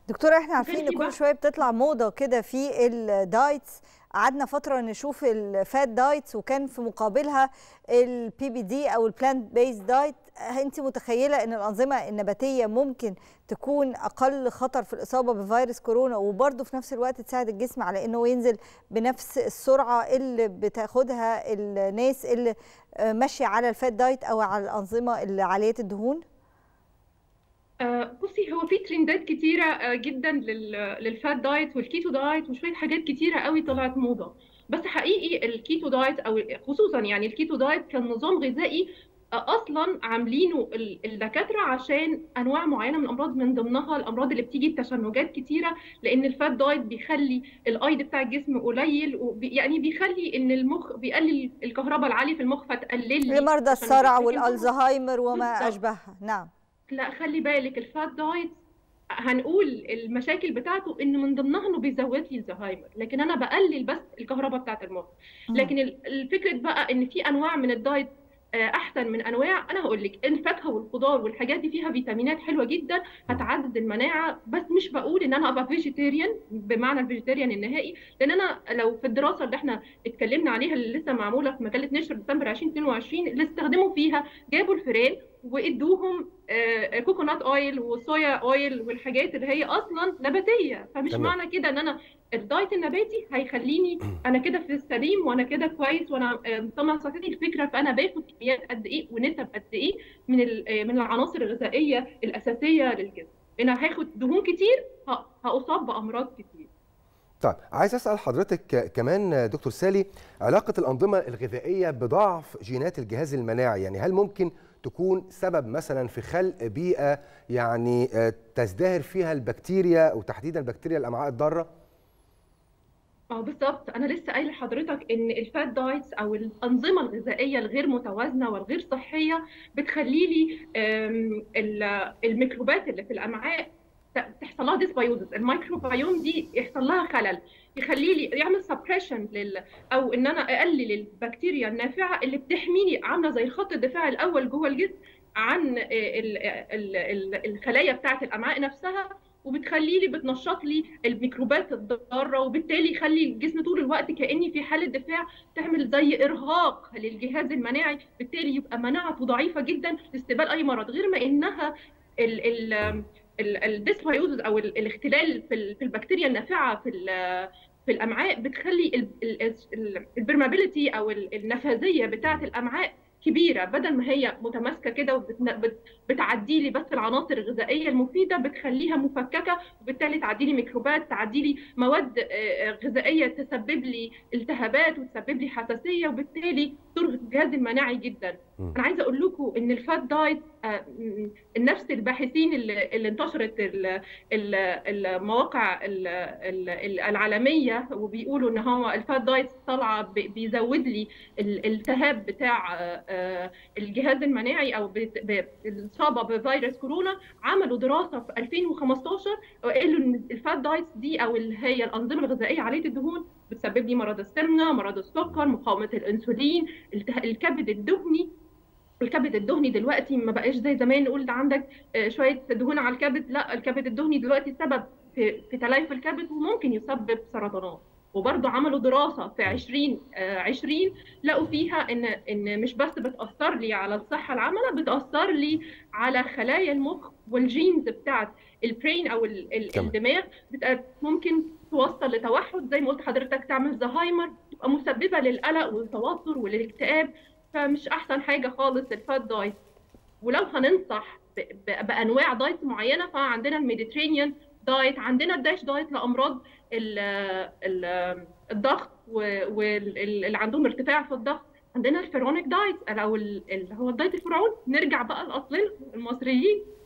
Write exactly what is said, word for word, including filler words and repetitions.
دكتورة احنا عارفين ان كل شوية بتطلع موضة كده في الدايتس. قعدنا فترة نشوف الفات دايتس وكان في مقابلها البي بي دي او البلانت بيز دايت. انت متخيلة ان الأنظمة النباتية ممكن تكون اقل خطر في الإصابة بفيروس كورونا وبرضه في نفس الوقت تساعد الجسم على انه ينزل بنفس السرعة اللي بتاخدها الناس اللي ماشية على الفات دايت او على الأنظمة اللي عالية الدهون؟ بصي، هو في ترندات كتيرة جدا للفات دايت والكيتو دايت وشوية حاجات كتيرة قوي طلعت موضة. بس حقيقي الكيتو دايت او خصوصا يعني الكيتو دايت كان نظام غذائي اصلا عاملينه الدكاترة عشان انواع معينة من الامراض، من ضمنها الامراض اللي بتيجي بتشنجات كتيرة، لان الفات دايت بيخلي الايض بتاع الجسم قليل، يعني بيخلي ان المخ بيقلل الكهرباء العالية في المخ فتقلل لي لمرضى تشنجات. الصرع لكن هو والألزهايمر وما بالظبط، أشبهها. نعم. لا خلي بالك الفات دايت هنقول المشاكل بتاعته ان من ضمنها انه بيزود لي الزهايمر، لكن انا بقلل بس الكهرباء بتاعت المخ. مم. لكن الفكره بقى ان في انواع من الدايت احسن من انواع. انا هقول لك الفاكهه والخضار والحاجات دي فيها فيتامينات حلوه جدا هتعزز المناعه، بس مش بقول ان انا ابقى فيجيتيريان بمعنى الفيجيتيريان النهائي، لان انا لو في الدراسه اللي احنا اتكلمنا عليها اللي لسه معموله في مجله نشر ديسمبر ألفين واثنين وعشرين اللي استخدموا فيها جابوا الفئران وادوهم كوكونات اويل وصويا اويل والحاجات اللي هي اصلا نباتيه، فمش تمام. معنى كده ان انا الدايت النباتي هيخليني انا كده في السليم وانا كده كويس وانا طبعا صحتي. الفكره فانا باخد كميات قد ايه ونسب قد ايه من من العناصر الغذائيه الاساسيه للجسم. انا هاخد دهون كتير هاصاب بامراض كتير. طيب عايز اسال حضرتك كمان دكتور سالي، علاقه الانظمه الغذائيه بضعف جينات الجهاز المناعي، يعني هل ممكن تكون سبب مثلا في خلق بيئه يعني تزدهر فيها البكتيريا وتحديدا بكتيريا الامعاء الضاره؟ اه بالظبط، انا لسه قايله لحضرتك ان الفات دايتس او الانظمه الغذائيه الغير متوازنه والغير صحيه بتخلي لي الميكروبات اللي في الامعاء تحصل لها ديسبايوزس، الميكروبيوم دي يحصل لها خلل، يخلي لي يعمل سبريشن لل او ان انا اقلل البكتيريا النافعه اللي بتحميني، عامله زي خط الدفاع الاول جوه الجسم عن ال ال ال الخلايا بتاعه الامعاء نفسها، وبتخلي لي بتنشط لي الميكروبات الضاره، وبالتالي يخلي الجسم طول الوقت كاني في حاله دفاع، تعمل زي ارهاق للجهاز المناعي، بالتالي يبقى مناعته ضعيفه جدا لاستقبال اي مرض، غير ما انها ال ال الديسبايوزز او الاختلال في البكتيريا النافعه في في الامعاء بتخلي البرمابيليتي او النفاذيه بتاعه الامعاء كبيره، بدل ما هي متماسكه كده وبتعدي لي بس العناصر الغذائيه المفيده بتخليها مفككه، وبالتالي تعدي لي ميكروبات، تعدي لي مواد غذائيه تسبب لي التهابات وتسبب لي حساسيه، وبالتالي ترهق الجهاز المناعي جدا. انا عايزه اقول لكم ان الفات دايت نفس الباحثين اللي, اللي انتشرت المواقع العالميه وبيقولوا ان هو الفات دايت طالعه بيزود لي الالتهاب بتاع الجهاز المناعي او الاصابه بفيروس كورونا، عملوا دراسه في ألفين وخمستاشر وقالوا ان الفات دايتس دي او اللي هي الانظمه الغذائيه عاليه الدهون بتسبب لي مرض السمنه، مرض السكر، مقاومه الانسولين، الكبد الدهني. الكبد الدهني دلوقتي ما بقاش زي زمان نقول ده عندك شويه دهون على الكبد، لا الكبد الدهني دلوقتي سبب في, في تليف الكبد وممكن يسبب سرطانات. وبرضه عملوا دراسه في ألفين وعشرين لقوا فيها ان ان مش بس بتاثر لي على الصحه العامه، بتاثر لي على خلايا المخ والجينز بتاعت البرين او الدماغ، ممكن توصل لتوحد زي ما قلت حضرتك، تعمل زهايمر، تبقى مسببه للقلق والتوتر والاكتئاب. فمش احسن حاجه خالص الفات دايت. ولو هننصح بانواع دايت معينه فعندنا الميديترينيان دايت، عندنا الداش دايت لامراض ال ال الضغط واللي عندهم ارتفاع في الضغط، عندنا الفيرونيك دايت او اللي هو الدايت الفرعوني. نرجع بقى لاصلنا المصريين.